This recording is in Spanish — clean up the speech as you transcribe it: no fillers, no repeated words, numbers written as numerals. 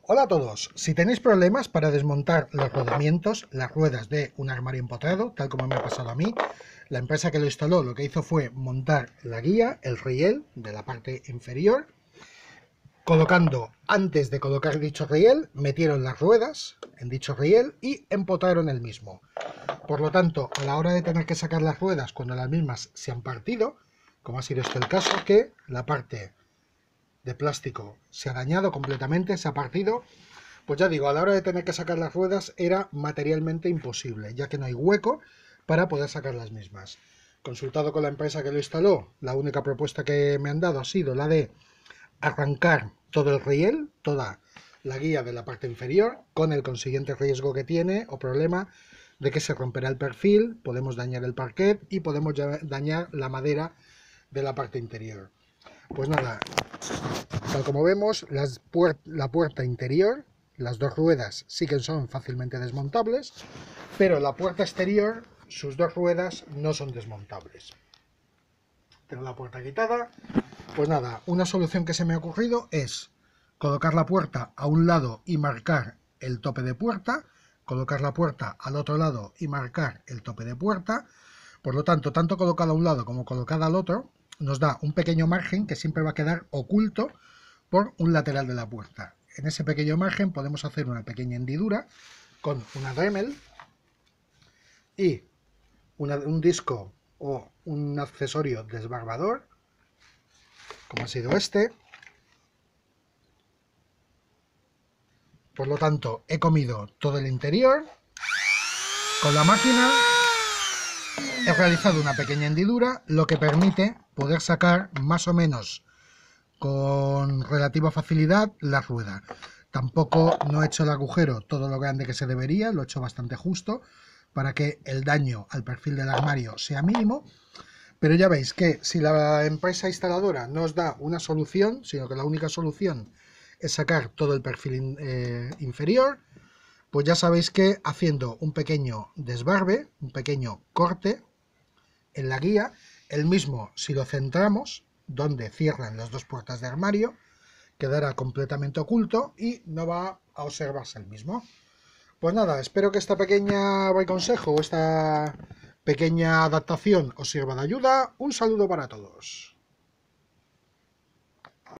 Hola a todos, si tenéis problemas para desmontar los rodamientos, las ruedas de un armario empotrado, tal como me ha pasado a mí, la empresa que lo instaló lo que hizo fue montar la guía, el riel de la parte inferior, colocando, antes de colocar dicho riel, metieron las ruedas en dicho riel y empotraron el mismo. Por lo tanto, a la hora de tener que sacar las ruedas cuando las mismas se han partido, como ha sido este el caso, que la parte de plástico se ha dañado completamente, se ha partido, pues ya digo, a la hora de tener que sacar las ruedas era materialmente imposible, ya que no hay hueco para poder sacar las mismas. Consultado con la empresa que lo instaló, la única propuesta que me han dado ha sido la de arrancar todo el riel, toda la guía de la parte inferior, con el consiguiente riesgo que tiene o problema de que se romperá el perfil, podemos dañar el parquet y podemos dañar la madera de la parte interior. Pues nada, tal como vemos, la puerta interior, las dos ruedas sí que son fácilmente desmontables, pero la puerta exterior, sus dos ruedas no son desmontables. Tengo la puerta quitada. Pues nada, una solución que se me ha ocurrido es colocar la puerta a un lado y marcar el tope de puerta, colocar la puerta al otro lado y marcar el tope de puerta. Por lo tanto, tanto colocada a un lado como colocada al otro, nos da un pequeño margen que siempre va a quedar oculto por un lateral de la puerta. En ese pequeño margen podemos hacer una pequeña hendidura con una Dremel y un disco o un accesorio desbarbador, como ha sido este. Por lo tanto, he comido todo el interior. Con la máquina he realizado una pequeña hendidura, lo que permite poder sacar más o menos con relativa facilidad la rueda. Tampoco no he hecho el agujero todo lo grande que se debería, lo he hecho bastante justo para que el daño al perfil del armario sea mínimo. Pero ya veis que si la empresa instaladora no os da una solución, sino que la única solución es sacar todo el perfil inferior, pues ya sabéis que haciendo un pequeño desbarbe, un pequeño corte en la guía, el mismo, si lo centramos donde cierran las dos puertas de armario, quedará completamente oculto y no va a observarse el mismo. Pues nada, espero que esta pequeña consejo o esta pequeña adaptación os sirva de ayuda. Un saludo para todos.